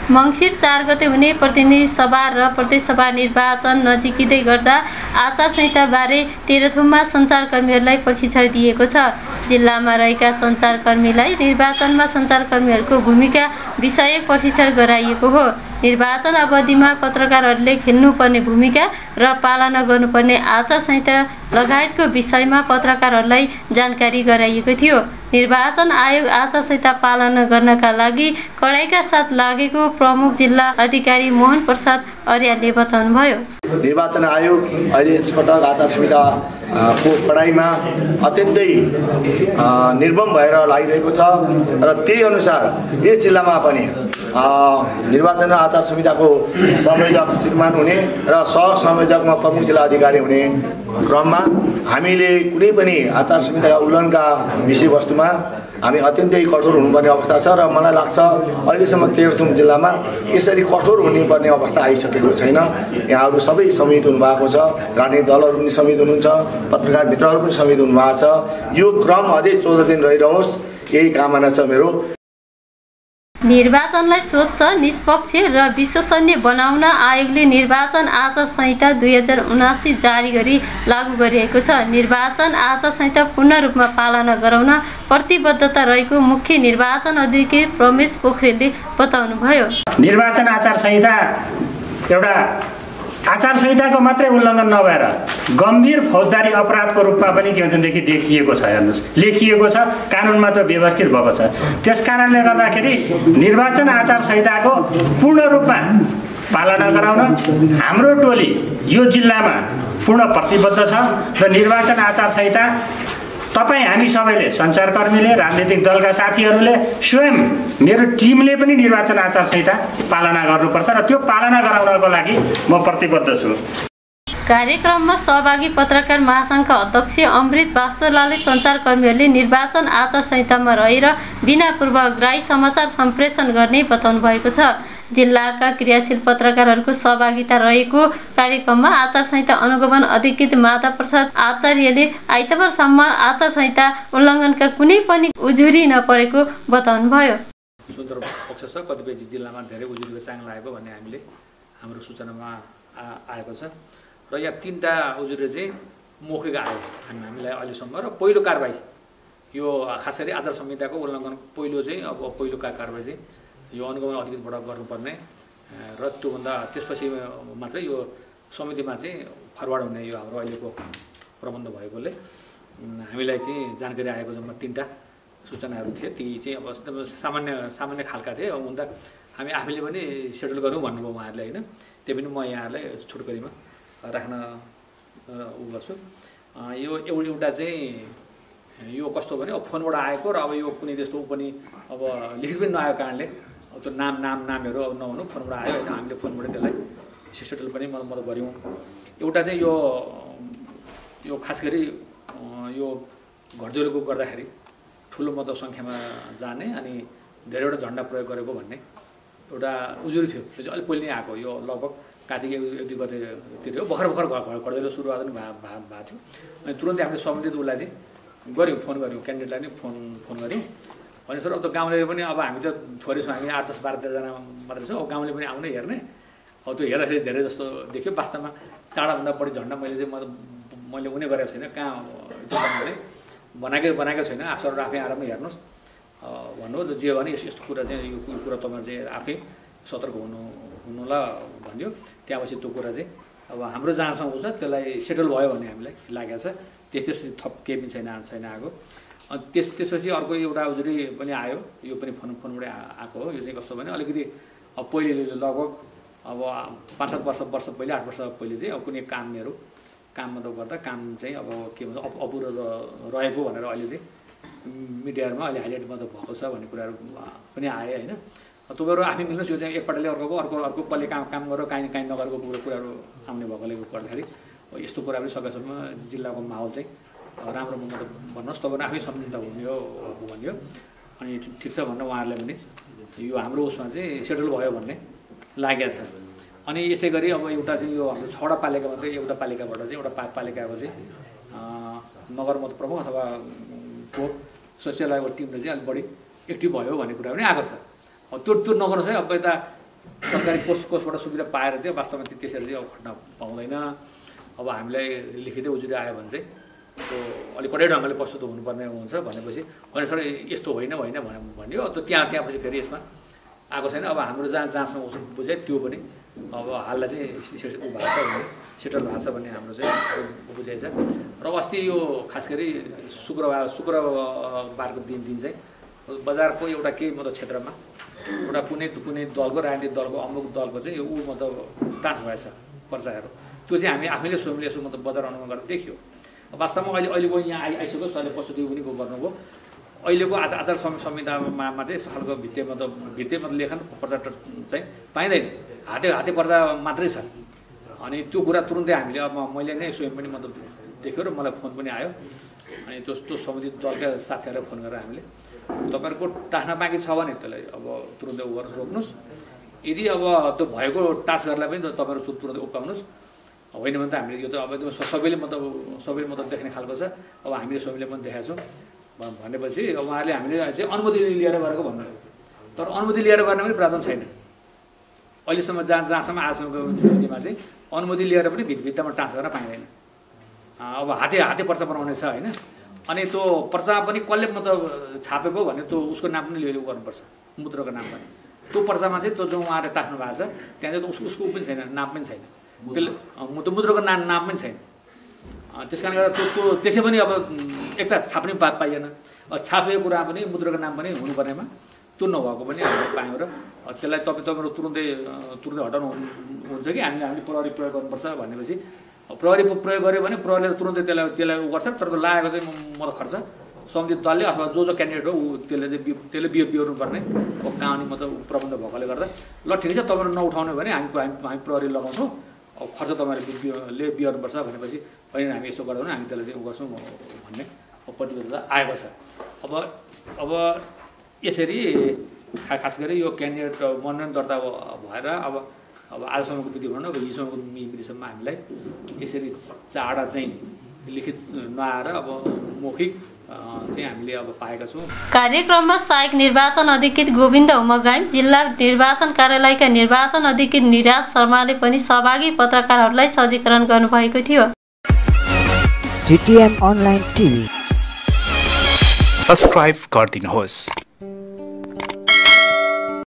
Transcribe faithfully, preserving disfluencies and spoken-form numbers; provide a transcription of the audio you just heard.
मङ्सिर चार गते हुने प्रतिनिधि सभा र प्रदेश सभा निर्वाचन नजिकै गर्दा आचार संहिताबारे तेह्रथुममा सञ्चारकर्मीहरूलाई प्रशिक्षण दिएको छ। जिल्लामा रहेका सञ्चारकर्मीलाई निर्वाचनमा सञ्चारकर्मीहरूको भूमिका विषयक प्रशिक्षण गराइएको हो। निर्वाचन अवधिमा पत्रकारहरूले खेल्नुपर्ने भूमिका र पालना गर्नुपर्ने आचार संहिता लगायतको विषयमा पत्रकारहरूलाई जानकारी गराइएको थियो। निर्वाचन आयोग आचार संहिता पालना गर्नका लागि कडाइका साथ लागेको प्रमुख जिल्ला अधिकारी मोहन प्रसाद अर्यालले बताउनुभयो। निर्वाचन आयोग अहिले यसपटक आचार संहिता को कडाइमा अत्यन्तै निर्मम भएर लागिरहेको छ र त्यही अनुसार यस जिल्लामा पनि निर्वाचन आचार संहिताको संयोजक श्रीमान हुने र सह संयोजकमा प्रमुख जिल्ला अधिकारी हुने क्रममा हामीले कुनै पनि आचार संहिताका उल्लङ्घनका विषयवस्तुमा हामी अत्यन्तै कठोर हुनुपर्ने अवस्था छ र मलाई लाग्छ अहिलेसम्म तेह्रथुम जिल्लामा यसरी कठोर हुनुपर्ने अवस्था आइसकेको छैन। यहाँहरू सबै समित हुनुभएको छ, राजनीतिक दलहरू पनि समित हुनुहुन्छ, पत्रकार मित्रहरू पनि समित हुनुभएको छ। यो क्रम अझै चौध दिन रहिरहोस्, यही कामना छ मेरो। निर्वाचनलाई स्वच्छ, निष्पक्ष र विश्वसनीय बनाउन आयोगले निर्वाचन आचार संहिता दुई हजार उनासी जारी गरी लागू गरिएको छ। निर्वाचन आचार संहिता पूर्ण रूपमा पालना गराउन प्रतिबद्धता रहेको मुख्य निर्वाचन अधिकारी प्रमेश पोखरेलले बताउनुभयो। निर्वाचन आचार संहिता एउटा आचार संहिताको मात्रै उल्लङ्घन नभएर गम्भीर फौजदारी अपराधको रूपमा पनि के भन्छदेखि देखिएको छ। हेर्नुहोस्, लेखिएको छ, कानुनमा त व्यवस्थित भएको छ। त्यस कारणले गर्दाखेरि निर्वाचन आचार संहिताको पूर्ण रूपमा पालना गराउन हाम्रो टोली यो जिल्लामा पूर्ण प्रतिबद्ध छ र निर्वाचन आचार संहिता तपाईँ हामी सबैले, सञ्चारकर्मीले, राजनीतिक दलका साथीहरूले, स्वयं मेरो टिमले पनि निर्वाचन आचार संहिता पालना गर्नुपर्छ र त्यो पालना गराउनको लागि म प्रतिबद्ध छु। कार्यक्रममा सहभागी पत्रकार महासङ्घका अध्यक्ष अमृत वास्तोलाले सञ्चारकर्मीहरूले निर्वाचन आचार संहितामा रहेर बिना पूर्वग्राही समाचार सम्प्रेषण गर्ने बताउनु भएको छ। जिल्लाका क्रियाशील पत्रकारहरूको सहभागिता रहेको कार्यक्रममा आचार संहिता अनुगमन अधिकृत माता प्रसाद आचार्यले आइतबारसम्म आचार संहिता उल्लङ्घनका कुनै पनि उजुरी नपरेको बताउनुभयो। सुन्दर पक्ष छ, कतिपय जिल्लामा धेरै उजुरीको चाङ लागेको भन्ने हामीले हाम्रो सूचनामा आएको छ र यहाँ तीनटा उजुरी चाहिँ मौखिक आयो हामी हामीलाई अहिलेसम्म। र पहिलो कारबाही यो खास गरी आचार संहिताको उल्लङ्घन पहिलो चाहिँ अब पहिलो कारबाही चाहिँ यो अनुगमन अधिकृतबाट गर्नुपर्ने र त्योभन्दा त्यसपछि मात्रै यो समितिमा चाहिँ फरवार्ड हुने यो हाम्रो अहिलेको प्रबन्ध भएकोले हामीलाई चाहिँ जानकारी आएको जम्मा तीनटा सूचनाहरू थिए। ती चाहिँ अब सामान्य सामान्य खालका थिए। अब हुँदा हामी आफैले पनि सेटल गरौँ भन्नुभयो उहाँहरूले होइन। त्यही पनि म यहाँहरूलाई छोटकरीमा राख्न उ गर्छु। यो एउटा चाहिँ यो कस्तो भने अब फोनबाट आएको र अब यो कुनै त्यस्तो पनि अब लिखित पनि नआएको कारणले त्यो नाम नाम नामहरू अब नहुनु फोनबाट आयो होइन। हामीले फोनबाट त्यसलाई सेटल पनि मद्दत गऱ्यौँ। एउटा चाहिँ यो यो खास गरी यो घरजोरीको गर्दाखेरि ठुलो मतदान सङ्ख्यामा जाने अनि धेरैवटा झन्डा प्रयोग गरेको भन्ने एउटा उजुरी थियो। त्यो चाहिँ अलिक पहिले नै आएको, यो लगभग कार्तिक एक दुई गतेतिर हो। भर्खर भर्खर घर घरदैलो सुरुवात पनि भएको थियो। अनि तुरन्तै हामीले सम्बन्धित उसलाई चाहिँ गऱ्यौँ, फोन गऱ्यौँ, क्यान्डिडेटलाई नै फोन फोन गऱ्यौँ। अनि सर अब त गाउँले पनि अब हामी त थोरै छौँ, हामी आठ दस बाह्र तेह्रजना मात्रै छौँ। अब गाउँले पनि आउने हेर्ने, अब त्यो हेर्दाखेरि धेरै जस्तो देख्यो। वास्तवमा चारभन्दा बढी झन्डा मैले चाहिँ म मैले उनी गरेको छैन, कहाँ बनाउने बनाएकै बनाएको छैन। सरहरू आफै आएर पनि हेर्नुहोस् भन्नु जे भने यस्तो कुरा चाहिँ यो कुरा तपाईँ चाहिँ आफै सतर्क हुनु हुनुलाई भन्यो। त्यहाँपछि त्यो कुरा चाहिँ अब हाम्रो जहाँसम्म हुन्छ त्यसलाई सेटल भयो भन्ने हामीलाई लागेको छ। त्यस्तै थप केही पनि छैन छैन आएको। अनि त्यस त्यसपछि अर्को एउटा उजुरी पनि आयो, यो पनि फोन फोनबाटै आएको हो। यो चाहिँ कस्तो भने अलिकति अब पहिले लगभग अब पाँच सात वर्ष वर्ष पहिले आठ वर्ष पहिले चाहिँ अब कुनै कामहरू काम मतलब गर्दा काम चाहिँ अब के भन्छ अपुरो रहेको भनेर अहिले चाहिँ मिडियामा अहिले हाइलाइट मतलब भएको छ भन्ने कुराहरू पनि आयो होइन। तपाईँहरू आफै मिल्नुहोस्, यो चाहिँ एकपल्टले अर्को अर्को अर्को कसले काम काम गरेर काहीँ काहीँ नगरेको कुराहरू आउने भएकोले गर्दाखेरि यस्तो कुरा पनि सकेसम्म जिल्लाको माहौल चाहिँ राम्रो मतलब भन्नुहोस्, तपाईँहरू आफै सम्झिँदा हुने हो भन्यो। अनि ठिक छ भनेर उहाँहरूलाई पनि यो हाम्रो उसमा चाहिँ सेटल भयो भन्ने लागेको छ। अनि यसै गरी अब एउटा चाहिँ यो हाम्रो छवटा पालिका मात्रै एउटा पालिकाबाट चाहिँ एउटा पा पालिकाको चाहिँ नगर मत प्रमुख अथवा को सचिवालयको टिमले चाहिँ अलिक बढी एक्टिभ भयो भन्ने कुरा पनि आएको छ। त्यो त्यो नगरोस् है, अब यता सरकारी कोष कोषबाट सुविधा पाएर चाहिँ वास्तवमा त्यसरी चाहिँ अब खट्न पाउँदैन। अब हामीलाई लिखितै उजुरी आयो भने चाहिँ त्यो अलिक कडै ढङ्गले प्रस्तुत हुनुपर्ने हुन्छ भनेपछि भने सर यस्तो होइन होइन भन्यो। त्यो त्यहाँ त्यहाँ पछि फेरि यसमा आएको छैन। अब हाम्रो जहाँ जाँचमा उसो बुझाइ त्यो पनि अब हाललाई चाहिँ ऊ भएको छ भने सेटल भएको छ भने हाम्रो चाहिँ बुझाइ छ। र अस्ति यो खास गरी शुक्रबार शुक्रबारको दिन दिन चाहिँ बजारको एउटा केही मतलब क्षेत्रमा एउटा कुनै कुनै दलको राजनीतिक दलको अमुक दलको चाहिँ ऊ मतलब टाँच भएछ पर्चाहरू। त्यो चाहिँ हामी आफैले स्वयंले यसो मतलब बजार अनुमान गरेर देखियो। वास्तवमा अहिले अहिलेको यहाँ आइ आइसक्यो सरले प्रस्तुति पनि गर्नुभयो। अहिलेको आज आचार संहितामा चाहिँ यस्तो खालको भित्ते मतलब भित्ते मतलब लेखन पर्चा चाहिँ पाइँदैन। हाते हाते पर्चा मात्रै छ। अनि त्यो कुरा तुरुन्तै हामीले अब मैले नै स्वयं पनि मतलब देख्यो र मलाई फोन पनि आयो। अनि त्यो त्यो सम्बन्धित दलका साथीहरूलाई फोन गरेर हामीले तपाईँहरूको टास्न बाँकी छ भने त्यसलाई अब तुरुन्तै उ गरेर रोक्नुहोस्। यदि अब त्यो भएको टास्क गर्नलाई पनि तपाईँहरू तुरुन्तै उक्काउनुहोस्। होइन भने त हामीले यो त अब सबैले मतलब सबैले मतलब देख्ने खालको छ। अब हामीले सबैले पनि देखाएको छौँ भनेपछि अब उहाँहरूले हामीले चाहिँ अनुमति लिएर गरेको भन्नुभयो। तर अनुमति लिएर गर्ने पनि प्रावधान छैन अहिलेसम्म। जहाँ जहाँसम्म आजसम्मको नीतिमा चाहिँ अनुमति लिएर पनि भित्तामा टाँस गर्न पाइँदैन। अब हाते हाते पर्चा बनाउने छ होइन। अनि त्यो पर्चा पनि कसले मतलब छापेको भने त्यो उसको नाम पनि लिएर गर्नुपर्छ, मुद्राको नाम पनि। त्यो पर्चामा चाहिँ त्यो जो उहाँले टाक्नु भएको छ त्यहाँ चाहिँ उसको उसको पनि छैन, नाम पनि छैन, त्यसले त्यो मुद्राको नाम नाम पनि छैन। त्यस कारणले गर्दा त्यो त्यो त्यसै पनि अब एक त छाप्ने पा पाइएन। छापेको कुरा पनि मुद्राको नाम पनि हुनुपर्नेमा त्यो नभएको पनि हामीले पायौँ। र त्यसलाई तपाईँ तपाईँहरू तुरुन्तै तुरुन्तै हटाउनु हुन्छ कि हामीले हामीले प्रहरी प्रयोग गर्नुपर्छ भनेपछि प्रहरी प्रयोग गऱ्यो भने प्रहरीले तुरुन्तै त्यसलाई त्यसलाई उ गर्छ। तर त्यो लागेको चाहिँ म त खर्च सम्बन्धित दलले अथवा जो जो क्यान्डिडेट हो ऊ त्यसले चाहिँ त्यसले बिहो बिहोर्नु पर्ने अब कानुनी मतलब प्रबन्ध भएकोले गर्दा ल ठिकै छ तपाईँहरू नउठाउने भने हामी हामी प्रहरी लगाउँछौँ। अब खर्च तपाईँहरूले बिहोर्नुपर्छ भनेपछि होइन हामी यसो गर्दैनौँ, हामी त्यसलाई चाहिँ उ गर्छौँ भन्ने प्रतिबद्धता आएको छ। अब अब यसरी खास गरी यो क्यान्डिडेट मनोनयन दर्ता भएर अब अब आजसम्मको विधि भनौँ, अब हिजोसम्मको विधिसम्म हामीलाई यसरी चाडा चाहिँ लिखित नआएर अब मौखिक चाहिँ हामीले अब पाएका छौँ। कार्यक्रममा सहायक निर्वाचन अधिकृत गोविन्द उमगाई, जिल्ला निर्वाचन कार्यालयका निर्वाचन अधिकृत निराज शर्माले पनि सहभागी पत्रकारहरूलाई सजीकरण गर्नुभएको थियो। टिटिएम अनलाइन टिभी सब्स्क्राइब गरिदिनुहोस्।